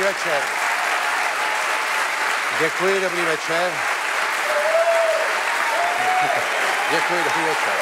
večer. Děkuji, dobrý večer. Děkuji, dobrý večer.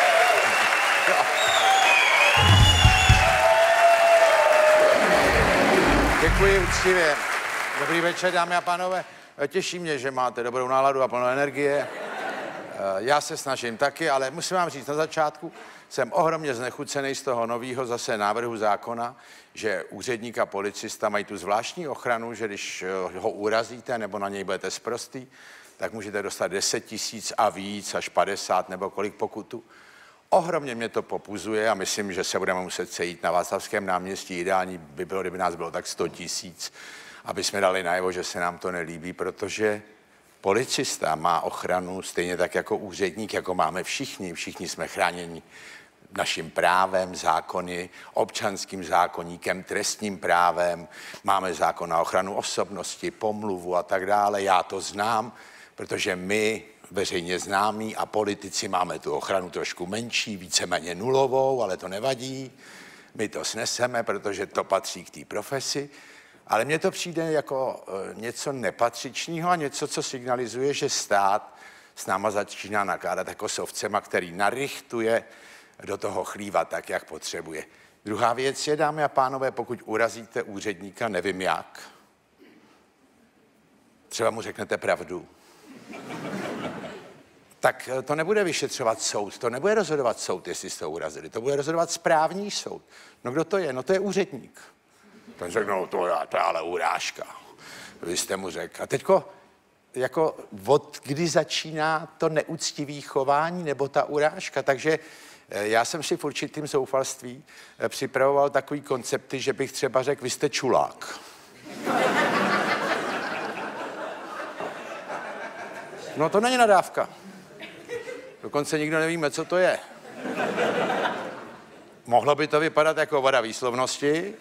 Děkuji úctivě. Dobrý večer, dámy a pánové. Těší mě, že máte dobrou náladu a plnou energie. Já se snažím taky, ale musím vám říct na začátku, jsem ohromně znechucený z toho nového zase návrhu zákona, že úředník a policista mají tu zvláštní ochranu, že když ho urazíte nebo na něj budete sprostý, tak můžete dostat 10 000 a víc, až 50 nebo kolik pokutu. Ohromně mě to popuzuje a myslím, že se budeme muset sejít na Václavském náměstí. Ideální by bylo, kdyby nás bylo tak 100 000, aby jsme dali najevo, že se nám to nelíbí, protože policista má ochranu stejně tak jako úředník, jako máme všichni. Všichni jsme chráněni naším právem, zákony, občanským zákoníkem, trestním právem. Máme zákon na ochranu osobnosti, pomluvu a tak dále. Já to znám, protože my, veřejně známí a politici, máme tu ochranu trošku menší, víceméně nulovou, ale to nevadí. My to sneseme, protože to patří k té profesi. Ale mně to přijde jako něco nepatřičného a něco, co signalizuje, že stát s náma začíná nakládat jako s ovcema, který narychtuje do toho chlíva tak, jak potřebuje. Druhá věc je, dámy a pánové, pokud urazíte úředníka, nevím jak, třeba mu řeknete pravdu, tak to nebude vyšetřovat soud, to nebude rozhodovat soud, jestli jste ho urazili, to bude rozhodovat správní soud. No kdo to je? No to je úředník. Ten řekl, no to je ale urážka. Vy jste mu řekl. A teďko, jako od kdy začíná to neúctivé chování nebo ta urážka? Takže já jsem si v určitým zoufalství připravoval takový koncepty, že bych třeba řekl, vy jste čulák. No to není nadávka. Dokonce nikdo nevíme, co to je. Mohlo by to vypadat jako vada výslovnosti,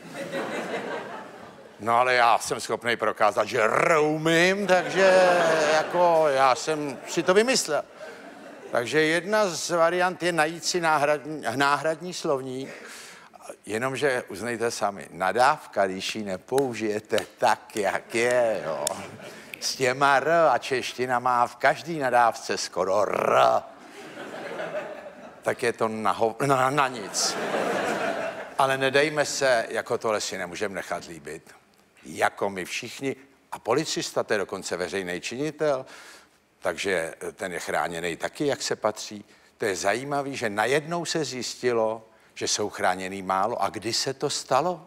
no ale já jsem schopný prokázat, že roumím, takže jako já jsem si to vymyslel. Takže jedna z variant je najít si náhradní slovník, jenomže uznejte sami, nadávka, když ji nepoužijete tak, jak je, jo. S těma r a čeština má v každý nadávce skoro r, tak je to na nic. Ale nedejme se, jako tohle si nemůžeme nechat líbit. Jako my všichni, a policista, to je dokonce veřejný činitel, takže ten je chráněný taky, jak se patří. To je zajímavé, že najednou se zjistilo, že jsou chráněný málo. A kdy se to stalo?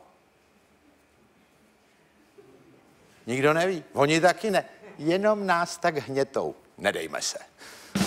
Nikdo neví. Oni taky ne. Jenom nás tak hnětou. Nedejme se.